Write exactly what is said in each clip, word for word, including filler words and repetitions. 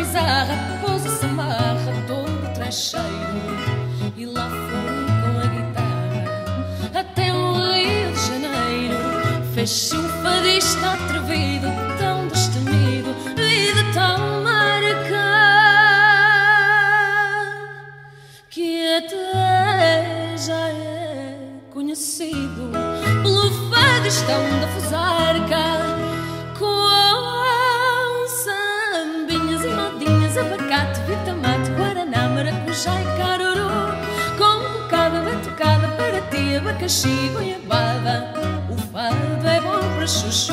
algazarra, pousa-se amarra todo trecheiro, e lá foi com a guitarra até o Rio de Janeiro. Fez-se um fadista atrevido, tão destemido e de tal marca, que até já é conhecido pelo fadistão da Fusarca, com sambinhas e modinhas, abacate, vitamate, guaraná, maracujá e caruru, com bocada, batucada, para ti, abacaxi, goiabada. O fado é bom para Xuxu.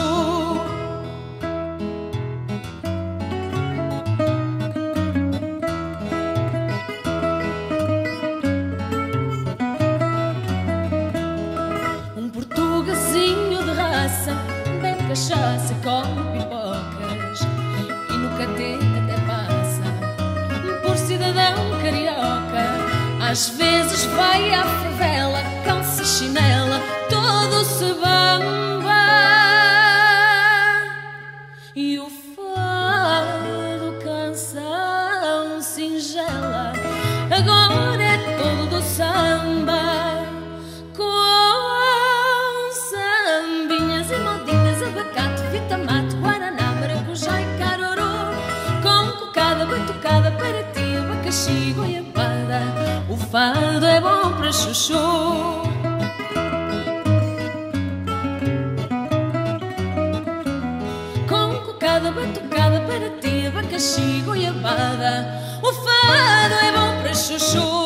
Cachaça, come pipocas e no catete até passa por cidadão carioca. Às vezes vai à favela, calça chinela, todo se bamba, e o fado, canção singela, agora é todo do samba. Vitamate, guaraná, maracujá e caruru, com cocada, batucada, para ti, abacaxi, goiabada. O fado é bom para Xuxu. Com cocada, batucada, para ti, abacaxi, goiabada. O fado é bom para Xuxu.